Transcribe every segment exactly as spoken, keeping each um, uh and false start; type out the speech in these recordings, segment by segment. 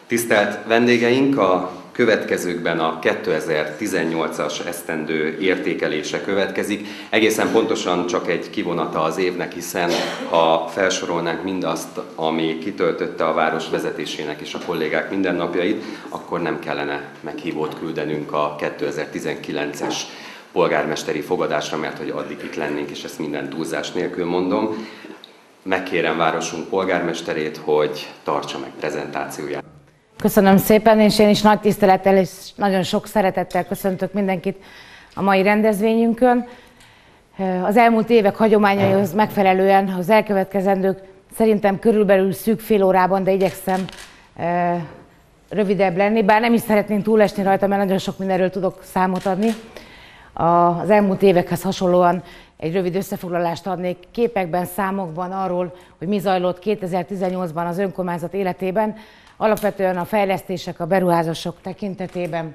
Tisztelt vendégeink, a következőkben a kétezer-tizennyolcas esztendő értékelése következik. Egészen pontosan csak egy kivonata az évnek, hiszen ha felsorolnánk mindazt, ami kitöltötte a város vezetésének és a kollégák mindennapjait, akkor nem kellene meghívót küldenünk a kétezer-tizenkilences polgármesteri fogadásra, mert hogy addig itt lennénk, és ezt minden túlzás nélkül mondom. Megkérem városunk polgármesterét, hogy tartsa meg prezentációját. Köszönöm szépen, és én is nagy tisztelettel és nagyon sok szeretettel köszöntök mindenkit a mai rendezvényünkön. Az elmúlt évek hagyományaihoz megfelelően az elkövetkezendők szerintem körülbelül szűk fél órában, de igyekszem e, rövidebb lenni, bár nem is szeretném túlesni rajta, mert nagyon sok mindenről tudok számot adni. Az elmúlt évekhez hasonlóan egy rövid összefoglalást adnék képekben, számokban arról, hogy mi zajlott kétezer-tizennyolcban az önkormányzat életében, alapvetően a fejlesztések, a beruházások tekintetében.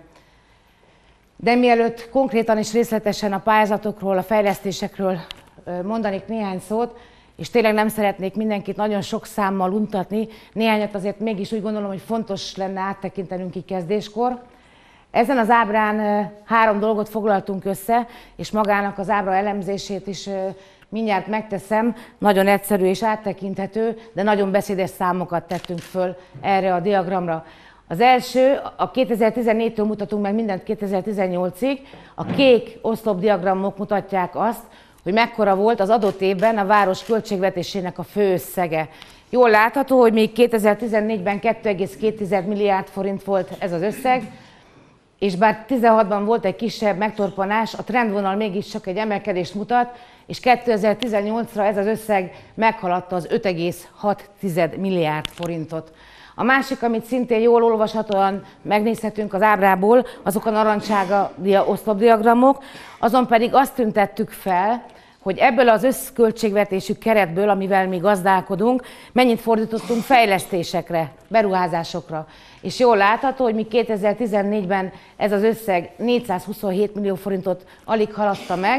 De mielőtt konkrétan és részletesen a pályázatokról, a fejlesztésekről mondanék néhány szót, és tényleg nem szeretnék mindenkit nagyon sok számmal untatni, néhányat azért mégis úgy gondolom, hogy fontos lenne áttekintenünk így kezdéskor. Ezen az ábrán három dolgot foglaltunk össze, és magának az ábra elemzését is mindjárt megteszem, nagyon egyszerű és áttekinthető, de nagyon beszédes számokat tettünk föl erre a diagramra. Az első, a kétezer-tizennégytől mutatunk meg mindent kétezer-tizennyolcig, a kék oszlopdiagramok mutatják azt, hogy mekkora volt az adott évben a város költségvetésének a főösszege. Jól látható, hogy még kétezer-tizennégyben kettő egész két milliárd forint volt ez az összeg, és bár tizenhatban volt egy kisebb megtorpanás, a trendvonal mégiscsak egy emelkedést mutat, és kétezer-tizennyolcra ez az összeg meghaladta az öt egész hat milliárd forintot. A másik, amit szintén jól olvashatóan megnézhetünk az ábrából, azok a narancssárga oszlopdiagramok, azon pedig azt tüntettük fel, hogy ebből az összköltségvetésű keretből, amivel mi gazdálkodunk, mennyit fordítottunk fejlesztésekre, beruházásokra. És jól látható, hogy mi kétezer-tizennégyben ez az összeg négyszázhuszonhét millió forintot alig haladta meg,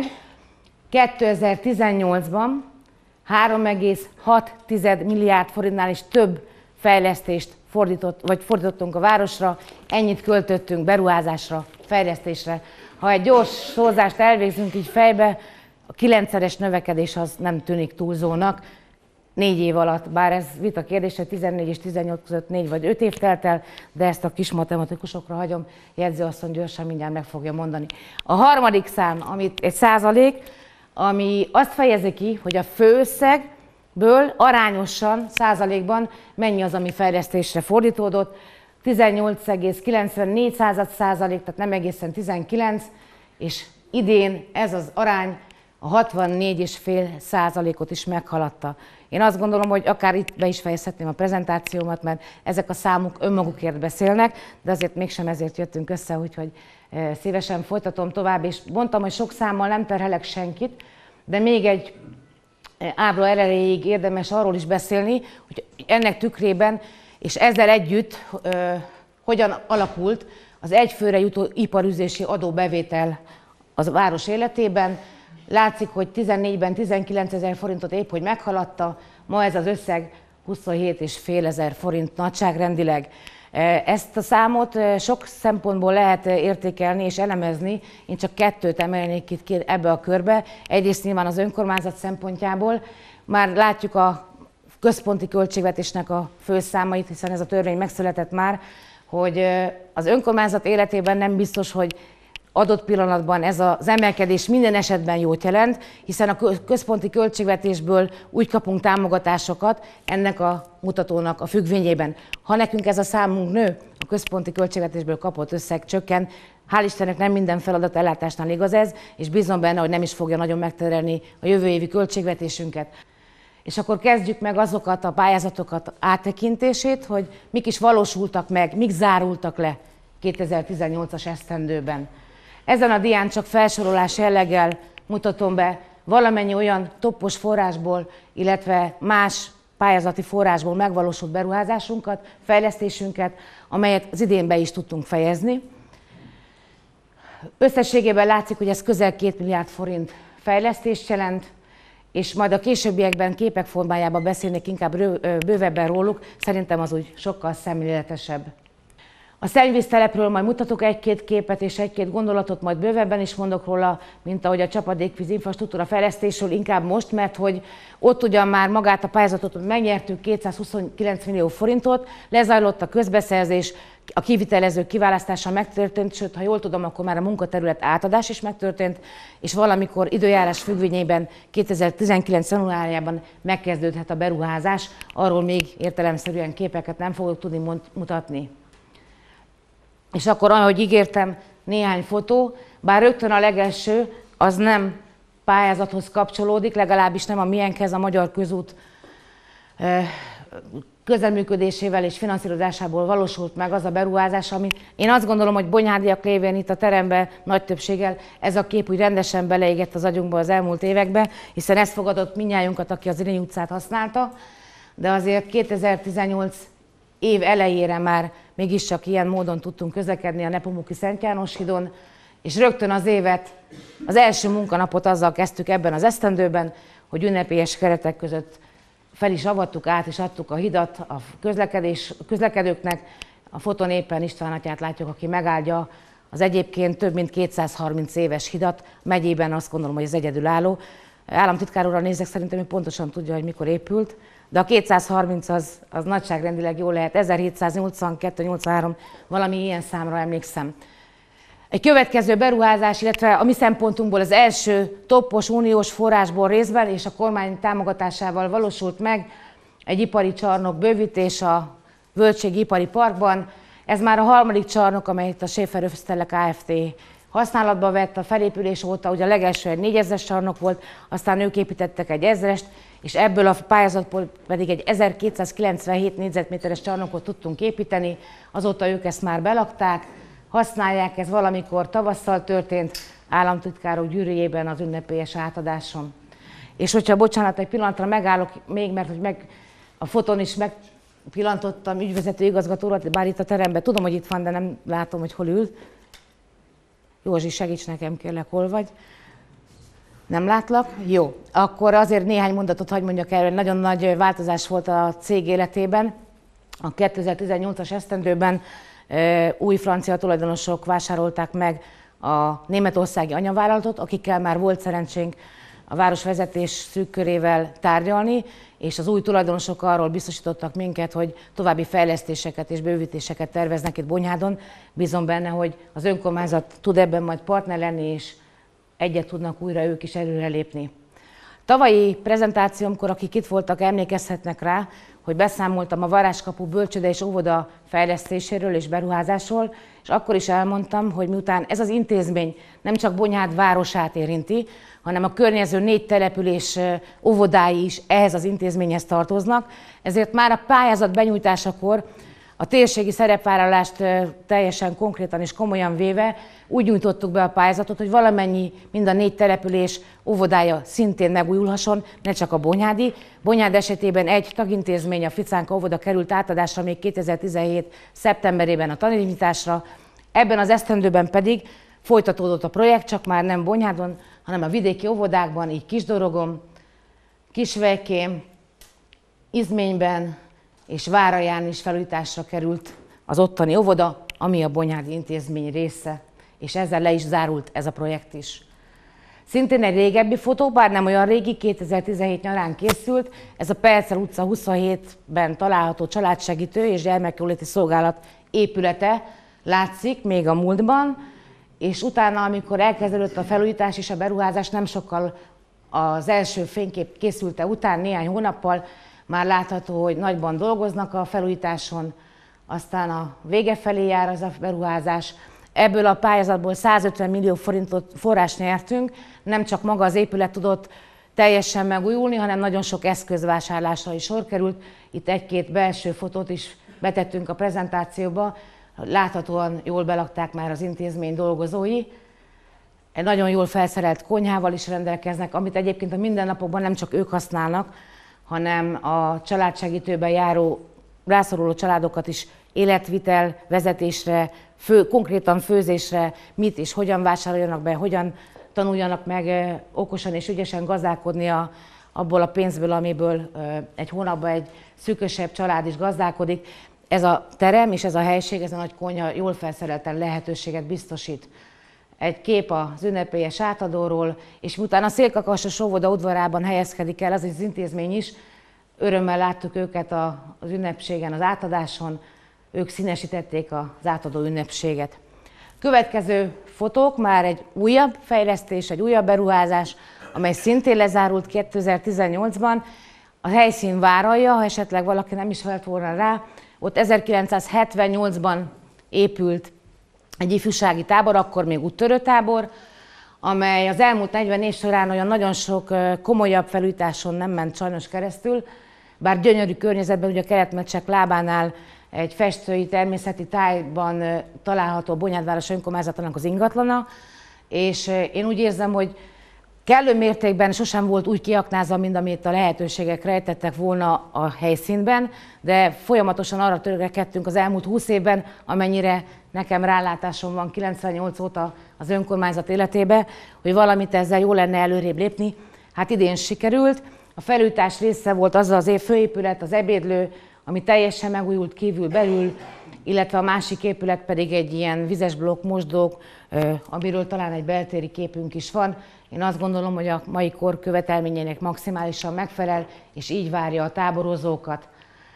kétezer-tizennyolcban három egész hat milliárd forintnál is több fejlesztést fordított, vagy fordítottunk a városra, ennyit költöttünk beruházásra, fejlesztésre. Ha egy gyors szórzást elvégzünk így fejbe, a kilencszeres növekedés az nem tűnik túlzónak négy év alatt, bár ez vita kérdése, tizennégy és tizennyolc között négy vagy öt év telt el, de ezt a kis matematikusokra hagyom, jegyzőasszony gyorsan mindjárt meg fogja mondani. A harmadik szám, amit egy százalék, ami azt fejezi ki, hogy a főösszegből arányosan, százalékban mennyi az, ami fejlesztésre fordítódott, tizennyolc egész kilencvennégy százalék, tehát nem egészen tizenkilenc, és idén ez az arány a hatvannégy egész öt százalékot is meghaladta. Én azt gondolom, hogy akár itt be is fejezhetném a prezentációmat, mert ezek a számok önmagukért beszélnek, de azért mégsem ezért jöttünk össze, úgyhogy szívesen folytatom tovább, és mondtam, hogy sok számmal nem terhelek senkit, de még egy ábra erejéig érdemes arról is beszélni, hogy ennek tükrében, és ezzel együtt uh, hogyan alakult az egyfőre jutó iparűzési adóbevétel az város életében. Látszik, hogy tizennégyben tizenkilenc ezer forintot épp hogy meghaladta, ma ez az összeg huszonhét egész öt ezer forint nagyságrendileg. Ezt a számot sok szempontból lehet értékelni és elemezni, én csak kettőt emelnék itt ebbe a körbe. Egyrészt nyilván az önkormányzat szempontjából, már látjuk a központi költségvetésnek a főszámait, hiszen ez a törvény megszületett már, hogy az önkormányzat életében nem biztos, hogy adott pillanatban ez az emelkedés minden esetben jót jelent, hiszen a központi költségvetésből úgy kapunk támogatásokat ennek a mutatónak a függvényében. Ha nekünk ez a számunk nő, a központi költségvetésből kapott összeg csökken, hál' Istennek nem minden feladat ellátásnál igaz ez, és bízom benne, hogy nem is fogja nagyon megterelni a jövő évi költségvetésünket. És akkor kezdjük meg azokat a pályázatokat áttekintését, hogy mik is valósultak meg, mik zárultak le kétezer-tizennyolcas esztendőben. Ezen a dián csak felsorolás jelleggel mutatom be valamennyi olyan toppos forrásból, illetve más pályázati forrásból megvalósult beruházásunkat, fejlesztésünket, amelyet az idén be is tudtunk fejezni. Összességében látszik, hogy ez közel két milliárd forint fejlesztést jelent, és majd a későbbiekben képek formájában beszélnék inkább bővebben róluk, szerintem az úgy sokkal szemléletesebb A szennyvíztelepről majd mutatok egy-két képet és egy-két gondolatot, majd bővebben is mondok róla, mint ahogy a csapadékvíz infrastruktúra fejlesztésről, inkább most, mert hogy ott ugyan már magát a pályázatot megnyertük, kétszázhuszonkilenc millió forintot, lezajlott a közbeszerzés, a kivitelezők kiválasztása megtörtént, sőt, ha jól tudom, akkor már a munkaterület átadás is megtörtént, és valamikor időjárás függvényében kétezer-tizenkilenc januárjában megkezdődhet a beruházás, arról még értelemszerűen képeket nem fogok tudni mutatni. És akkor, ahogy ígértem, néhány fotó, bár rögtön a legelső, az nem pályázathoz kapcsolódik, legalábbis nem a miénkhez, a Magyar Közút közelműködésével és finanszírozásából valósult meg az a beruházás, ami én azt gondolom, hogy bonyhádiak lévén itt a teremben nagy többséggel ez a kép úgy rendesen beleégett az agyunkba az elmúlt években, hiszen ez fogadott mindnyájunkat, aki az Irény utcát használta, de azért kétezer-tizennyolc év elejére már mégiscsak ilyen módon tudtunk közlekedni a Nepomuki Szent János hídon, és rögtön az évet, az első munkanapot azzal kezdtük ebben az esztendőben, hogy ünnepélyes keretek között fel is avattuk, át is adtuk a hidat a közlekedés, közlekedőknek. A fotón éppen István atyát látjuk, aki megáldja az egyébként több mint kétszázharminc éves hidat. Megyében azt gondolom, hogy ez egyedülálló. Államtitkár úrral nézek, szerintem ő pontosan tudja, hogy mikor épült. De a kétszázharminc az, az nagyságrendileg jól lehet, ezerhétszáznyolcvankettő nyolcvanhárom, valami ilyen számra emlékszem. Egy következő beruházás, illetve a mi szempontunkból az első toppos uniós forrásból részben és a kormány támogatásával valósult meg egy ipari csarnok bővítés a Völgységi Ipari Parkban. Ez már a harmadik csarnok, amelyet a Schaefer Ösztele Kft. Használatba vett a felépülés óta, ugye a legelső egy négyezres csarnok volt, aztán ők építettek egy ezrest, és ebből a pályázatból pedig egy ezerkétszázkilencvenhét négyzetméteres csarnokot tudtunk építeni, azóta ők ezt már belakták, használják, ez valamikor tavasszal történt, államtitkárok gyűrűjében az ünnepélyes átadáson. És hogyha, bocsánat, egy pillanatra megállok még, mert hogy meg, a fotón is megpillantottam ügyvezető igazgatórat, bár itt a teremben, tudom, hogy itt van, de nem látom, hogy hol ül. Józsi, segíts nekem, kérlek, hol vagy? Nem látlak? Jó. Akkor azért néhány mondatot hagy mondjak el, hogy nagyon nagy változás volt a cég életében. A kétezer-tizennyolcas esztendőben új francia tulajdonosok vásárolták meg a németországi anyavállalatot, akikkel már volt szerencsénk a városvezetés szűk körével tárgyalni, és az új tulajdonosok arról biztosítottak minket, hogy további fejlesztéseket és bővítéseket terveznek itt Bonyhádon. Bízom benne, hogy az önkormányzat tud ebben majd partner lenni, és egyet tudnak újra ők is előrelépni. Tavalyi prezentációmkor, akik itt voltak, emlékezhetnek rá, hogy beszámoltam a Varázskapu bölcsőde és óvoda fejlesztéséről és beruházásról, és akkor is elmondtam, hogy miután ez az intézmény nem csak Bonyhád városát érinti, hanem a környező négy település óvodái is ehhez az intézményhez tartoznak, ezért már a pályázat benyújtásakor a térségi szerepvállalást teljesen konkrétan és komolyan véve úgy nyújtottuk be a pályázatot, hogy valamennyi, mind a négy település óvodája szintén megújulhasson, ne csak a bonyhádi. Bonyhád esetében egy tagintézmény, a Ficánka óvoda került átadásra még kétezer-tizenhét szeptemberében a tanításra. Ebben az esztendőben pedig folytatódott a projekt, csak már nem Bonyhádon, hanem a vidéki óvodákban, így Kisdorogon, Kisvejkén, Izményben és Váraján is felújításra került az ottani óvoda, ami a Bonyhádi intézmény része, és ezzel le is zárult ez a projekt is. Szintén egy régebbi fotó, bár nem olyan régi, kétezer-tizenhét nyarán készült, ez a Percel utca huszonhétben található családsegítő és gyermekjóléti szolgálat épülete látszik még a múltban, és utána, amikor elkezdődött a felújítás és a beruházás, nem sokkal az első fénykép készülte után, néhány hónappal már látható, hogy nagyban dolgoznak a felújításon, aztán a vége felé jár az a beruházás. Ebből a pályázatból százötven millió forintot forrás nyertünk, nem csak maga az épület tudott teljesen megújulni, hanem nagyon sok eszközvásárlásra is sor került. Itt egy-két belső fotót is betettünk a prezentációba, láthatóan jól belakták már az intézmény dolgozói. Egy nagyon jól felszerelt konyhával is rendelkeznek, amit egyébként a mindennapokban nem csak ők használnak, hanem a családsegítőben járó, rászoruló családokat is életvitel, vezetésre, fő, konkrétan főzésre, mit és hogyan vásároljanak be, hogyan tanuljanak meg eh, okosan és ügyesen gazdálkodni a, abból a pénzből, amiből eh, egy hónapban egy szűkösebb család is gazdálkodik. ez a terem és ez a helység, ez a nagy konyha jól felszerelten lehetőséget biztosít. Egy kép az ünnepélyes átadóról, és miután a Szélkakasos óvoda udvarában helyezkedik el az az intézmény is, örömmel láttuk őket az ünnepségen, az átadáson, ők színesítették az átadó ünnepséget. Következő fotók már egy újabb fejlesztés, egy újabb beruházás, amely szintén lezárult kétezer-tizennyolcban. A helyszín Váralja, ha esetleg valaki nem is vett volna rá, ott ezerkilencszázhetvennyolcban épült egy ifjúsági tábor, akkor még úttörőtábor, amely az elmúlt negyven év során olyan nagyon sok komolyabb felújításon nem ment sajnos keresztül, bár gyönyörű környezetben, ugye a Kelet-Mecsek lábánál egy festői természeti tájban található Bonyhádváros önkormányzatának az ingatlana, és én úgy érzem, hogy kellő mértékben sosem volt úgy kiaknázva, mint amit a lehetőségek rejtettek volna a helyszínben, de folyamatosan arra törekedtünk az elmúlt húsz évben, amennyire nekem rálátásom van kilencvennyolc óta az önkormányzat életébe, hogy valamit ezzel jó lenne előrébb lépni. Hát idén sikerült. A felújítás része volt az az főépület, az ebédlő, ami teljesen megújult kívül-belül, illetve a másik épület pedig egy ilyen vizes blokk, mosdók, amiről talán egy beltéri képünk is van. Én azt gondolom, hogy a mai kor követelményének maximálisan megfelel, és így várja a táborozókat.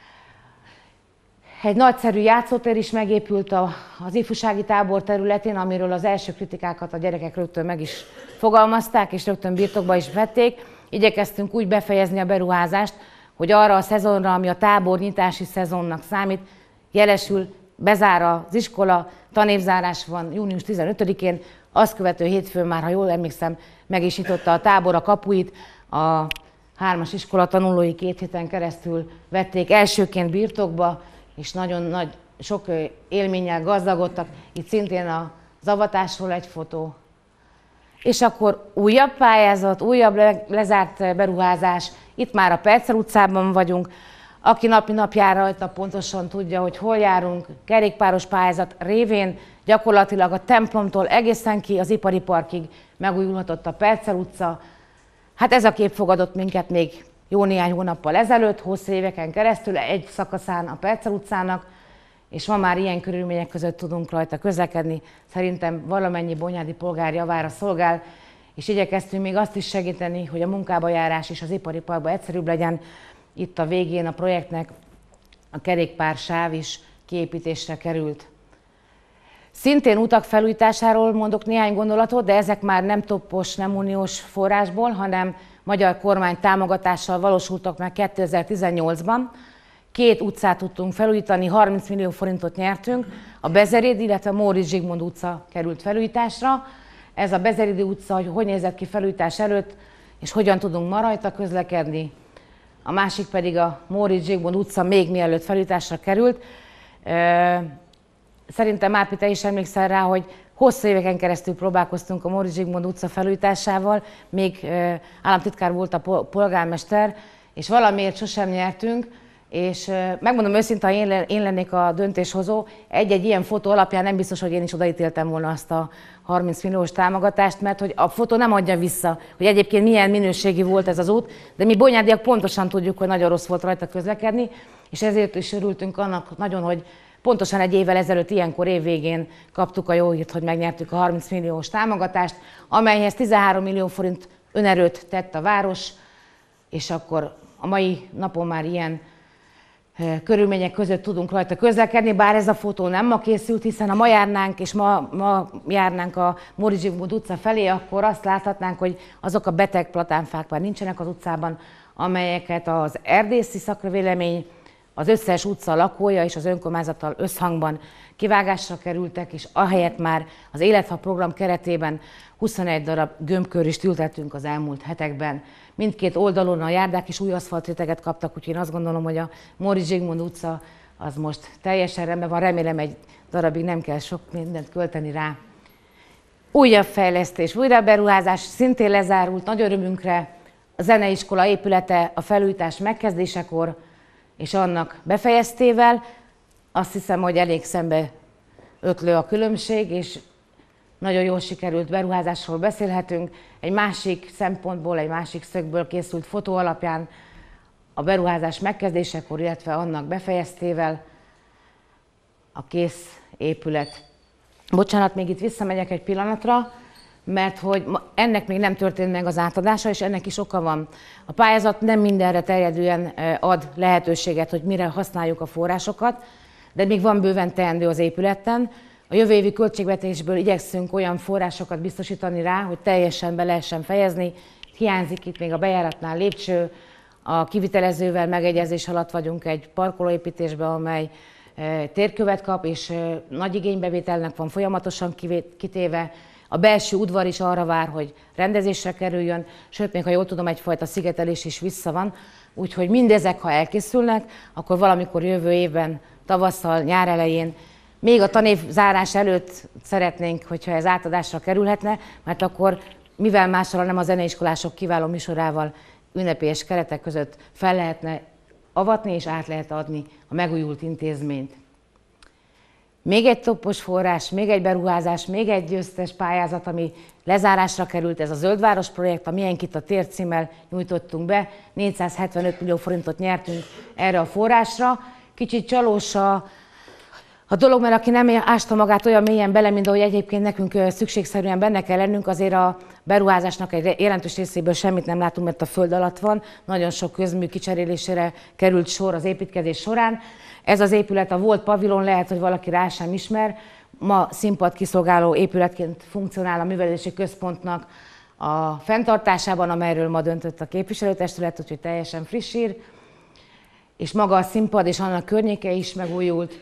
Egy nagyszerű játszótér is megépült az ifjúsági tábor területén, amiről az első kritikákat a gyerekek rögtön meg is fogalmazták, és rögtön birtokba is vették. Igyekeztünk úgy befejezni a beruházást, hogy arra a szezonra, ami a tábor nyitási szezonnak számít, jelesül, bezár az iskola, tanévzárás van június tizenötödikén, azt követő hétfőn már, ha jól emlékszem, meg is nyitotta a tábor a kapuit, a hármas iskola tanulói két héten keresztül vették elsőként birtokba, és nagyon nagy, sok élménnyel gazdagodtak. Itt szintén az avatásról egy fotó. És akkor újabb pályázat, újabb lezárt beruházás. Itt már a Percer utcában vagyunk. Aki napi nap jár rajta, pontosan tudja, hogy hol járunk. Kerékpáros pályázat révén gyakorlatilag a templomtól egészen ki az ipari parkig megújulhatott a Percer utca. Hát ez a kép fogadott minket még jó néhány hónappal ezelőtt, hosszú éveken keresztül, egy szakaszán a Percer utcának, és ma már ilyen körülmények között tudunk rajta közlekedni. Szerintem valamennyi bonyhádi polgár javára szolgál, és igyekeztünk még azt is segíteni, hogy a munkába járás és az ipari parkba egyszerűbb legyen. Itt a végén a projektnek a kerékpársáv is kiépítésre került. Szintén utak felújításáról mondok néhány gondolatot, de ezek már nem toppos, nem uniós forrásból, hanem magyar kormány támogatással valósultak meg kétezer-tizennyolcban. Két utcát tudtunk felújítani, harminc millió forintot nyertünk. A Bezerédi, illetve a Móricz Zsigmond utca került felújításra. Ez a Bezerédi utca, hogy hogy nézett ki felújítás előtt, és hogyan tudunk ma rajta közlekedni. A másik pedig a Móricz Zsigmond utca még mielőtt felújításra került. Szerintem Márpi, te is emlékszel rá, hogy hosszú éveken keresztül próbálkoztunk a Móricz Zsigmond utca felújításával, még államtitkár volt a polgármester, és valamiért sosem nyertünk, és megmondom őszintén, ha én lennék a döntéshozó, egy-egy ilyen fotó alapján nem biztos, hogy én is odaítéltem volna azt a harminc milliós támogatást, mert hogy a fotó nem adja vissza, hogy egyébként milyen minőségi volt ez az út, de mi bonyhádiak pontosan tudjuk, hogy nagyon rossz volt rajta közlekedni, és ezért is örültünk annak nagyon, hogy pontosan egy évvel ezelőtt, ilyenkor évvégén kaptuk a jó hírt, hogy megnyertük a harminc milliós támogatást, amelyhez tizenhárom millió forint önerőt tett a város, és akkor a mai napon már ilyen körülmények között tudunk rajta közlekedni, bár ez a fotó nem ma készült, hiszen ha ma járnánk, és ma, ma járnánk a Móricz Zsigmond utca felé, akkor azt láthatnánk, hogy azok a beteg platánfák már nincsenek az utcában, amelyeket az erdészi szakvélemény, az összes utca lakója és az önkormányzattal összhangban kivágásra kerültek, és ahelyett már az Életfa program keretében huszonegy darab gömbkörrist ültettünk az elmúlt hetekben. Mindkét oldalon a járdák is új aszfaltréteget kaptak, úgyhogy én azt gondolom, hogy a Móricz Zsigmond utca az most teljesen rendben van, remélem egy darabig nem kell sok mindent költeni rá. Újabb fejlesztés, újabb beruházás szintén lezárult, nagy örömünkre a zeneiskola épülete a felújítás megkezdésekor és annak befejeztével. Azt hiszem, hogy elég szembe ötlő a különbség, és nagyon jól sikerült beruházásról beszélhetünk. Egy másik szempontból, egy másik szögből készült fotó alapján a beruházás megkezdésekor, illetve annak befejeztével. a kész épület. Bocsánat, még itt visszamegyek egy pillanatra, mert hogy ennek még nem történt meg az átadása, és ennek is oka van. A pályázat nem mindenre terjedően ad lehetőséget, hogy mire használjuk a forrásokat, de még van bőven teendő az épületen. A jövő évi költségvetésből igyekszünk olyan forrásokat biztosítani rá, hogy teljesen be lehessen fejezni. Hiányzik itt még a bejáratnál lépcső, a kivitelezővel megegyezés alatt vagyunk egy parkolóépítésben, amely térkövet kap, és nagy igénybevételnek van folyamatosan kitéve. A belső udvar is arra vár, hogy rendezésre kerüljön, sőt, még ha jól tudom, egyfajta szigetelés is vissza van. Úgyhogy mindezek, ha elkészülnek, akkor valamikor jövő évben, tavasszal, nyár elején, még a tanév zárás előtt szeretnénk, hogyha ez átadásra kerülhetne, mert akkor mivel mással, nem a zeneiskolások kiváló műsorával ünnepélyes keretek között fel lehetne avatni és át lehet adni a megújult intézményt. Még egy toppos forrás, még egy beruházás, még egy győztes pályázat, ami lezárásra került, ez a Zöldváros projekt, a Miénk itt a tér címmel nyújtottunk be, négyszázhetvenöt millió forintot nyertünk erre a forrásra. Kicsit csalós a, a dolog, mert aki nem ásta magát olyan mélyen bele, mint ahogy egyébként nekünk szükségszerűen benne kell lennünk, azért a beruházásnak egy jelentős részéből semmit nem látunk, mert a föld alatt van. Nagyon sok közmű kicserélésére került sor az építkezés során. Ez az épület a volt pavilon, lehet, hogy valaki rá sem ismer. Ma színpad kiszolgáló épületként funkcionál a művelési központnak a fenntartásában, amelyről ma döntött a képviselőtestület, úgyhogy teljesen friss hír. És maga a színpad és annak környéke is megújult.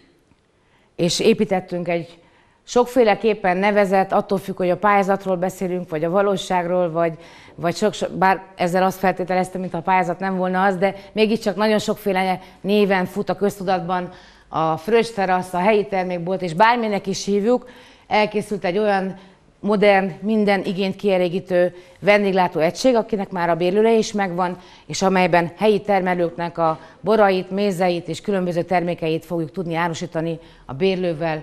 És építettünk egy sokféleképpen nevezett, attól függ, hogy a pályázatról beszélünk, vagy a valóságról, vagy, vagy sok, bár ezzel azt feltételeztem, mintha a pályázat nem volna az, de mégiscsak nagyon sokféle néven fut a köztudatban a Fröccs terasz, a helyi termékbolt, és bárminek is hívjuk, elkészült egy olyan modern, minden igényt kielégítő vendéglátó egység, akinek már a bérlőre is megvan, és amelyben helyi termelőknek a borait, mézeit és különböző termékeit fogjuk tudni árusítani a bérlővel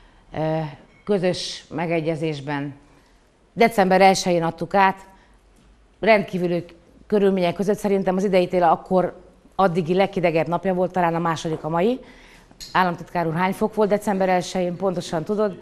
közös megegyezésben. december elsején adtuk át, rendkívüli körülmények között, szerintem az idei tél akkor addigi leghidegebb napja volt, talán a második a mai. Államtitkár úr, hány fok volt december elsején, pontosan tudod?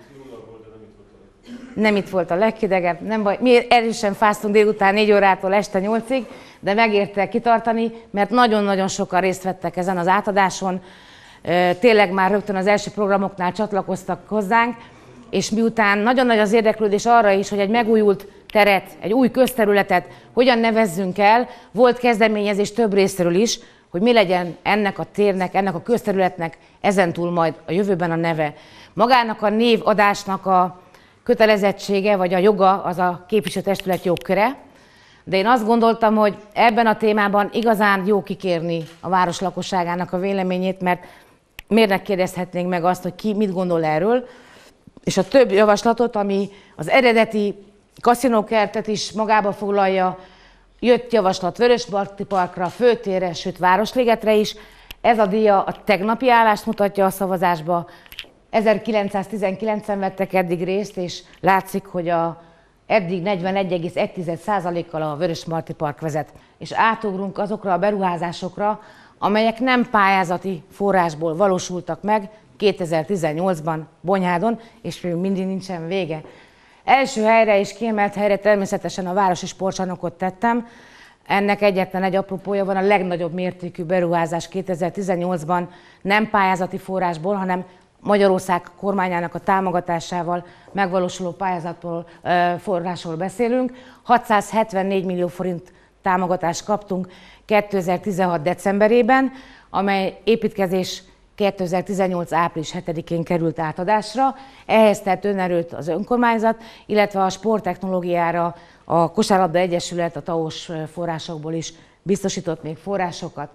Nem itt volt a leghidegebb, nem baj. Mi erősen fáztunk délután négy órától este nyolcig, de megérte kitartani, mert nagyon-nagyon sokan részt vettek ezen az átadáson. Tényleg már rögtön az első programoknál csatlakoztak hozzánk, és miután nagyon nagy az érdeklődés arra is, hogy egy megújult teret, egy új közterületet hogyan nevezzünk el, volt kezdeményezés több részről is, hogy mi legyen ennek a térnek, ennek a közterületnek ezentúl majd a jövőben a neve. Magának a névadásnak a kötelezettsége vagy a joga az a képviselőtestület jogköre, de én azt gondoltam, hogy ebben a témában igazán jó kikérni a város lakosságának a véleményét, mert miért ne kérdezhetnénk meg azt, hogy ki mit gondol erről, és a több javaslatot, ami az eredeti kaszinókertet is magába foglalja, jött javaslat Vörösmarty Parkra, Főtérre, sőt Városligetre is. Ez a díja a tegnapi állást mutatja a szavazásba. ezerkilencszáztizenkilencen vettek eddig részt, és látszik, hogy a eddig negyvenegy egész egy százalékkal a Vörösmarty Park vezet. És átugrunk azokra a beruházásokra, amelyek nem pályázati forrásból valósultak meg kétezer-tizennyolcban Bonyhádon, és még mindig nincsen vége. Első helyre és kiemelt helyre természetesen a városi sportcsarnokot tettem. Ennek egyetlen egy apropója van, a legnagyobb mértékű beruházás kétezer-tizennyolcban nem pályázati forrásból, hanem Magyarország kormányának a támogatásával megvalósuló pályázatból, forrásról beszélünk. hatszázhetvennégy millió forint támogatást kaptunk kétezer-tizenhat decemberében, amely építkezés kétezer-tizennyolc április hetedikén került átadásra. Ehhez tett önerőt az önkormányzat, illetve a sporttechnológiára a Kosárlabda Egyesület a té á o-s forrásokból is biztosított még forrásokat.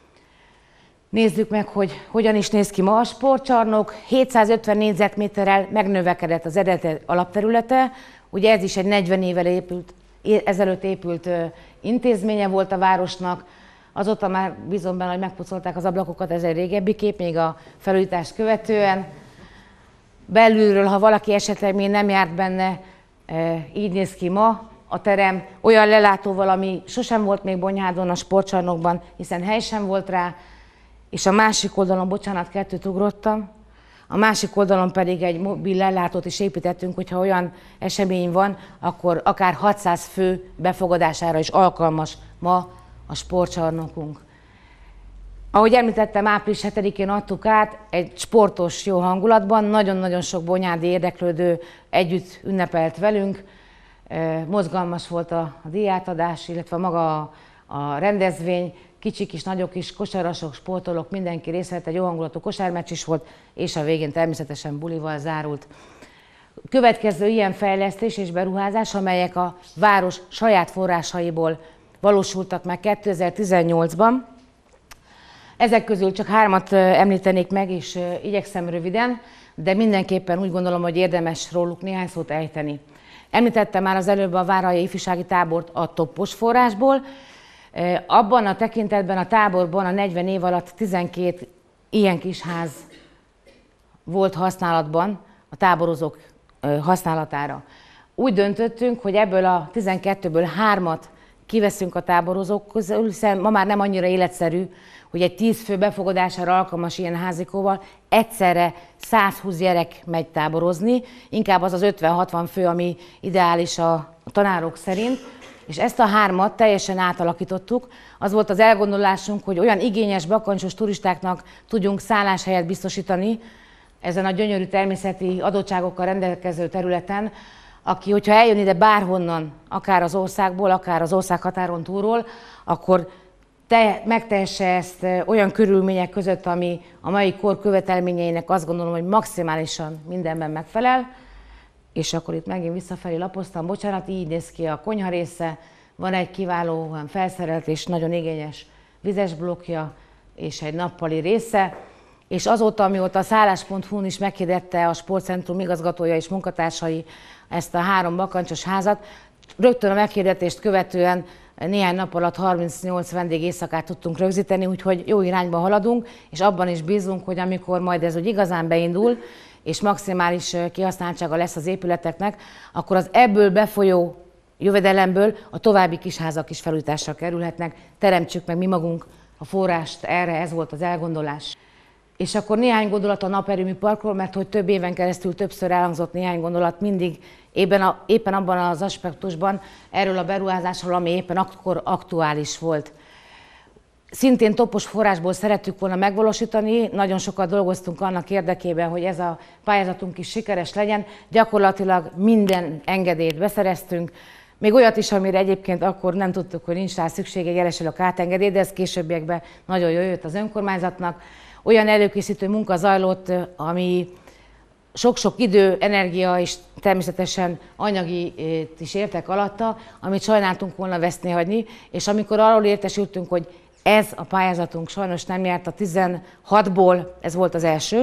Nézzük meg, hogy hogyan is néz ki ma a sportcsarnok. hétszázötven négyzetméterrel megnövekedett az eredeti alapterülete. Ugye ez is egy negyven évvel épült, ezelőtt épült intézménye volt a városnak. Azóta már bízom benne, hogy megpucolták az ablakokat, ez egy régebbi kép, még a felújítást követően. Belülről, ha valaki esetleg még nem járt benne, így néz ki ma a terem, olyan lelátóval, ami sosem volt még Bonyhádon a sportcsarnokban, hiszen hely sem volt rá, és a másik oldalon, bocsánat, kettőt ugrottam, a másik oldalon pedig egy mobil ellátót is építettünk, hogyha olyan esemény van, akkor akár hatszáz fő befogadására is alkalmas ma a sportcsarnokunk. Ahogy említettem, április hetedikén adtuk át egy sportos, jó hangulatban, nagyon-nagyon sok bonyádi érdeklődő együtt ünnepelt velünk. Mozgalmas volt a, a díjátadás, illetve maga a, a rendezvény. Kicsik is, nagyok is, kosarasok, sportolók, mindenki részt vett, egy jó hangulatú kosármeccs is volt, és a végén természetesen bulival zárult. Következő ilyen fejlesztés és beruházás, amelyek a város saját forrásaiból valósultak meg kétezer-tizennyolcban. Ezek közül csak hármat említenék meg, és igyekszem röviden, de mindenképpen úgy gondolom, hogy érdemes róluk néhány szót ejteni. Említettem már az előbb a Váralja ifjúsági tábort a toppos forrásból. Abban a tekintetben a táborban a negyven év alatt tizenkét ilyen kis ház volt használatban a táborozók használatára. Úgy döntöttünk, hogy ebből a tizenkettőből hármat kiveszünk a táborozók közül, hiszen ma már nem annyira életszerű, hogy egy tíz fő befogadására alkalmas ilyen házikóval egyszerre százhúsz gyerek megy táborozni, inkább az az ötven-hatvan fő, ami ideális a tanárok szerint, és ezt a hármat teljesen átalakítottuk. Az volt az elgondolásunk, hogy olyan igényes, bakancsos turistáknak tudjunk szálláshelyet biztosítani ezen a gyönyörű természeti adottságokkal rendelkező területen, aki, hogyha eljön ide bárhonnan, akár az országból, akár az országhatáron túlról, akkor te, megtehesse ezt olyan körülmények között, ami a mai kor követelményeinek azt gondolom, hogy maximálisan mindenben megfelel. És akkor itt megint visszafelé lapoztam, bocsánat, így néz ki a konyha része, van egy kiválóan felszerelt és nagyon igényes vizes blokkja, és egy nappali része. És azóta, amióta a szállás pont hu-n is meghirdette a sportcentrum igazgatója és munkatársai ezt a három bakancsos házat, rögtön a meghirdetést követően néhány nap alatt harmincnyolc vendég éjszakát tudtunk rögzíteni, úgyhogy jó irányba haladunk, és abban is bízunk, hogy amikor majd ez úgy igazán beindul, és maximális kihasználtsága lesz az épületeknek, akkor az ebből befolyó jövedelemből a további kisházak is felújításra kerülhetnek. Teremtsük meg mi magunk a forrást erre, ez volt az elgondolás. És akkor néhány gondolat a naperőmű parkról, mert hogy több éven keresztül többször elhangzott néhány gondolat mindig éppen, a, éppen abban az aspektusban erről a beruházásról, ami éppen akkor aktuális volt. Szintén toppos forrásból szerettük volna megvalósítani, nagyon sokat dolgoztunk annak érdekében, hogy ez a pályázatunk is sikeres legyen. Gyakorlatilag minden engedélyt beszereztünk, még olyat is, amire egyébként akkor nem tudtuk, hogy nincs rá szükség, egy elesülök átengedély, de ez későbbiekben nagyon jól jött az önkormányzatnak. Olyan előkészítő munka zajlott, ami sok-sok idő, energia és természetesen anyagi is értek alatta, amit sajnáltunk volna veszni hagyni, és amikor arról értesültünk, hogy ez a pályázatunk sajnos nem járt a tizenhatból, ez volt az első,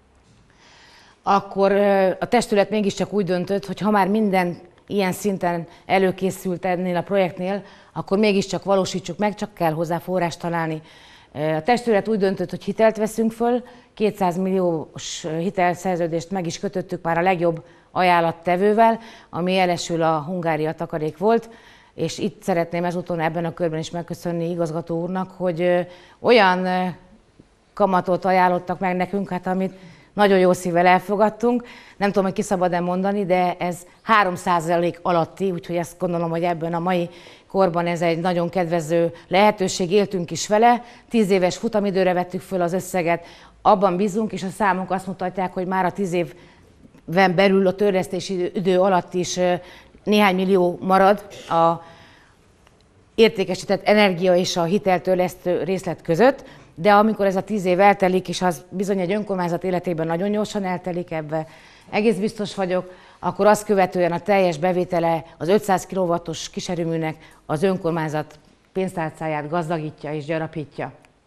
akkor a testület mégiscsak úgy döntött, hogy ha már minden ilyen szinten előkészült ennél a projektnél, akkor mégiscsak valósítsuk meg, csak kell hozzá forrást találni. A testület úgy döntött, hogy hitelt veszünk föl, kétszáz milliós hitelszerződést meg is kötöttük már a legjobb ajánlattevővel, ami jelesül a Hungária takarék volt, és itt szeretném ezúton ebben a körben is megköszönni igazgató úrnak, hogy olyan kamatot ajánlottak meg nekünk, hát amit nagyon jó szívvel elfogadtunk. Nem tudom, hogy ki szabad-e mondani, de ez három százalék alatti, úgyhogy ezt gondolom, hogy ebben a mai korban ez egy nagyon kedvező lehetőség, éltünk is vele. Tíz éves futamidőre vettük föl az összeget, abban bízunk, és a számok azt mutatják, hogy már a tíz évben belül a törlesztési idő alatt is néhány millió marad a értékesített energia és a hiteltörlesztő részlet között, de amikor ez a tíz év eltelik, és az bizony egy önkormányzat életében nagyon gyorsan eltelik, ebben egész biztos vagyok, akkor azt követően a teljes bevétele az ötszáz kilowattos kiserőműnek az önkormányzat pénztárcáját gazdagítja és gyarapítja.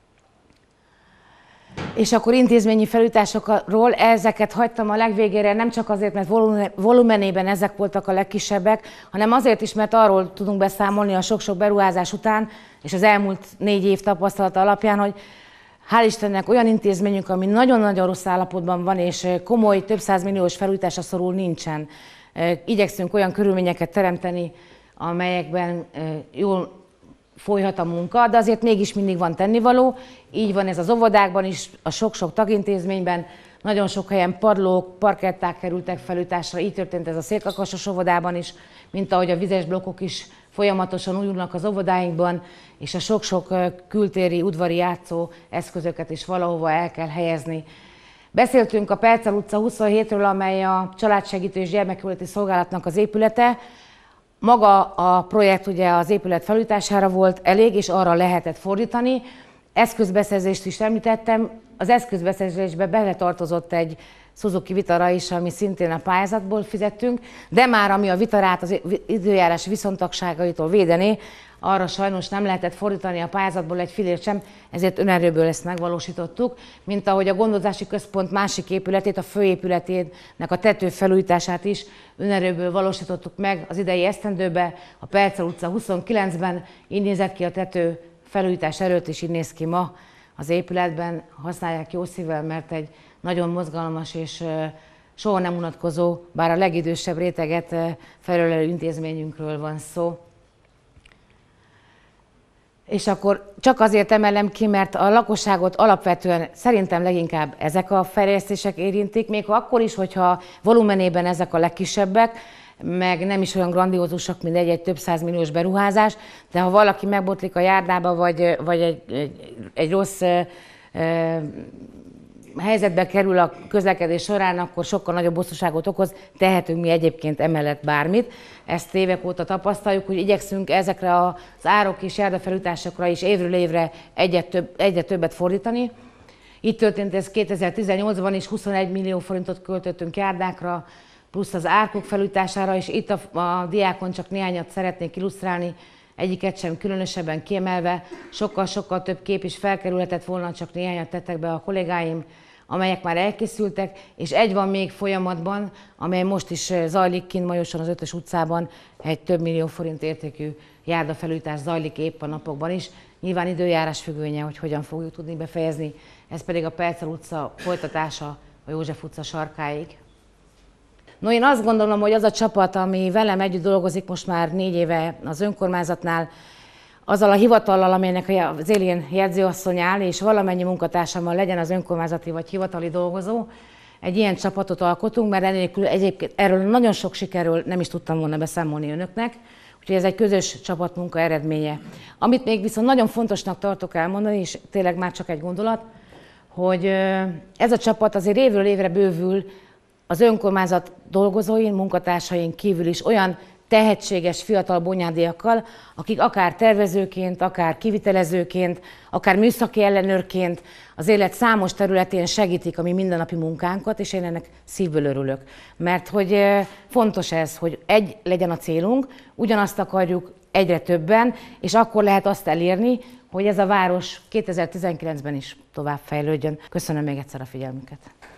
És akkor intézményi felújításokról ezeket hagytam a legvégére, nem csak azért, mert volumenében ezek voltak a legkisebbek, hanem azért is, mert arról tudunk beszámolni a sok-sok beruházás után, és az elmúlt négy év tapasztalata alapján, hogy hál' Istennek olyan intézményünk, ami nagyon-nagyon rossz állapotban van, és komoly, több százmilliós felújításra szorul, nincsen. Igyekszünk olyan körülményeket teremteni, amelyekben jól folyhat a munka, de azért mégis mindig van tennivaló. Így van ez az óvodákban is, a sok-sok tagintézményben. Nagyon sok helyen padlók, parketták kerültek felújításra, így történt ez a Szélkakasos óvodában is, mint ahogy a vizes blokkok is folyamatosan újulnak az óvodáinkban, és a sok-sok kültéri, udvari játszó eszközöket is valahova el kell helyezni. Beszéltünk a Percel utca huszonhétről, amely a Családsegítő és Gyermekjóléti Szolgálatnak az épülete. Maga a projekt ugye az épület felújítására volt elég, és arra lehetett fordítani. Eszközbeszerzést is említettem. Az eszközbeszerzésbe beletartozott egy Suzuki Vitara is, ami szintén a pályázatból fizettünk, de már ami a Vitarát az időjárás viszontagságaitól védené, arra sajnos nem lehetett fordítani a pályázatból egy fillért sem, ezért önerőből ezt megvalósítottuk, mint ahogy a gondozási központ másik épületét, a főépületének a tető felújítását is önerőből valósítottuk meg az idei esztendőbe, a Percel utca huszonkilencben, így nézett ki a tető felújítás előtt, és így néz ki ma az épületben. Használják jó szívvel, mert egy nagyon mozgalmas és soha nem unatkozó, bár a legidősebb réteget felölelő intézményünkről van szó. És akkor csak azért emelem ki, mert a lakosságot alapvetően szerintem leginkább ezek a fejlesztések érintik, még akkor is, hogyha volumenében ezek a legkisebbek, meg nem is olyan grandiózusak, mint egy-egy több százmilliós beruházás, de ha valaki megbotlik a járdába, vagy, vagy egy, egy, egy rossz e, e, helyzetbe kerül a közlekedés során, akkor sokkal nagyobb bosszúságot okoz, tehetünk mi egyébként emellett bármit. Ezt évek óta tapasztaljuk, hogy igyekszünk ezekre az árok és járdafelújításokra is évről évre egyre, több, egyre többet fordítani. Így történt ez kétezer-tizennyolcban is, huszonegy millió forintot költöttünk járdákra, plusz az árkok felújítására, és itt a, a diákon csak néhányat szeretnék illusztrálni, egyiket sem különösebben kiemelve, sokkal-sokkal több kép is felkerülhetett volna, csak néhányat tettek be a kollégáim, amelyek már elkészültek, és egy van még folyamatban, amely most is zajlik kint Majoson az Ötös utcában, egy több millió forint értékű járdafelújítás zajlik épp a napokban is. Nyilván időjárás függvénye, hogy hogyan fogjuk tudni befejezni, ez pedig a Percel utca folytatása a József utca sarkáig. No, én azt gondolom, hogy az a csapat, ami velem együtt dolgozik most már négy éve az önkormányzatnál, azzal a hivatallal, amelynek az élén jegyzőasszony áll, és valamennyi munkatársammal legyen az önkormányzati vagy hivatali dolgozó, egy ilyen csapatot alkotunk, mert enélkül egyébként erről nagyon sok sikerről nem is tudtam volna beszámolni önöknek, úgyhogy ez egy közös csapatmunka eredménye. Amit még viszont nagyon fontosnak tartok elmondani, és tényleg már csak egy gondolat, hogy ez a csapat azért évről évre bővül az önkormányzat dolgozóin, munkatársain kívül is olyan tehetséges fiatal bonyádiakkal, akik akár tervezőként, akár kivitelezőként, akár műszaki ellenőrként az élet számos területén segítik a mi mindennapi munkánkat, és én ennek szívből örülök. Mert hogy fontos ez, hogy egy legyen a célunk, ugyanazt akarjuk egyre többen, és akkor lehet azt elérni, hogy ez a város kétezer-tizenkilencben is tovább fejlődjön. Köszönöm még egyszer a figyelmüket.